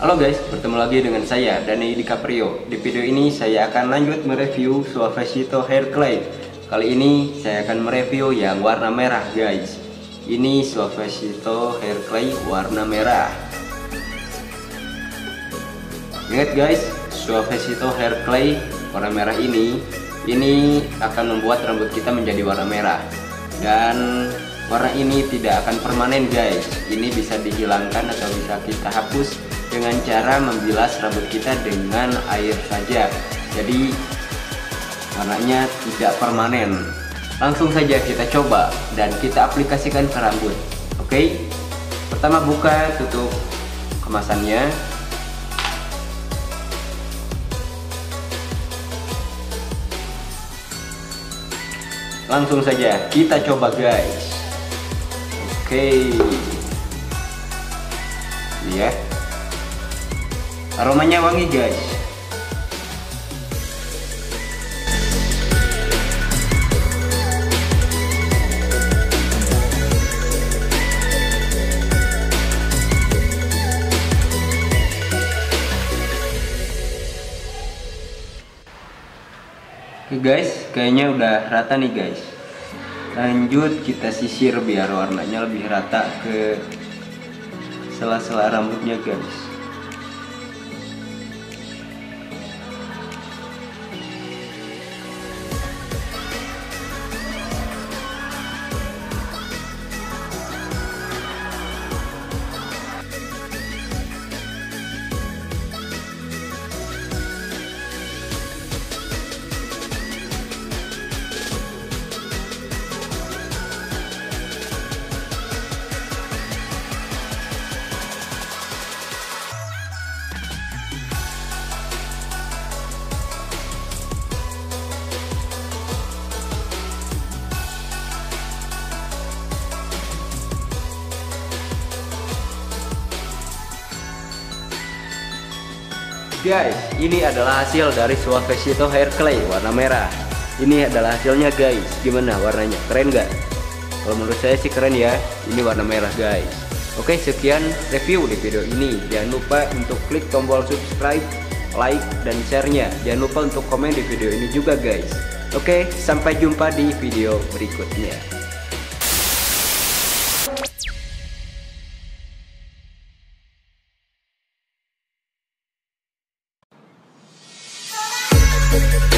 Halo guys, bertemu lagi dengan saya Dani DiCaprio. Di video ini saya akan lanjut mereview Suavecito Hair Clay. Kali ini saya akan mereview yang warna merah guys. Ini Suavecito Hair Clay warna merah. Ingat guys, Suavecito Hair Clay warna merah ini akan membuat rambut kita menjadi warna merah. Dan warna ini tidak akan permanen guys. Ini bisa dihilangkan atau bisa kita hapus dengan cara membilas rambut kita dengan air saja. Jadi warnanya tidak permanen. Langsung saja kita coba dan kita aplikasikan ke rambut. Oke. Pertama buka tutup kemasannya. Langsung saja kita coba guys. Oke. Lihat. Aromanya wangi guys. Oke guys, kayaknya udah rata nih guys. Lanjut kita sisir biar warnanya lebih rata ke sela-sela rambutnya guys. Guys, ini adalah hasil dari Suavecito Hair Clay warna merah. Ini adalah hasilnya guys. Gimana warnanya? Keren gak? Kalau menurut saya sih keren ya. Ini warna merah guys. Oke, sekian review di video ini. Jangan lupa untuk klik tombol subscribe, like, dan share-nya. Jangan lupa untuk komen di video ini juga guys. Oke, sampai jumpa di video berikutnya. Thank you.